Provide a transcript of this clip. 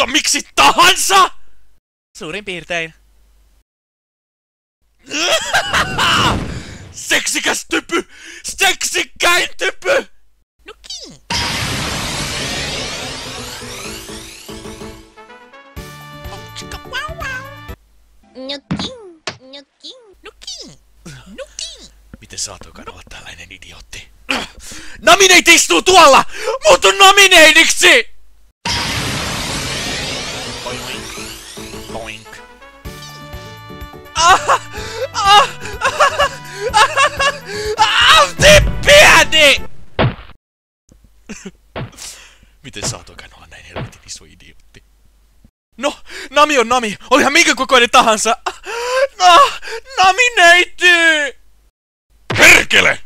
Mutta miksi tahansa? Suurin piirtein. Seksikäs typy! Seksikkäin typy! Nuki! Nuki! Nuki! Nuki! Nuki! Miten saatoikaan olla tällainen idiootti? Nominate istuu tuolla! Muutu nomineidiksi! Boink! Boink! Pieni! Miten saatoikaan olla näin helvetin iso idiootti? No, Nami on Nami, olihan minkä kokoinen tahansa. No, nominate! Perkele!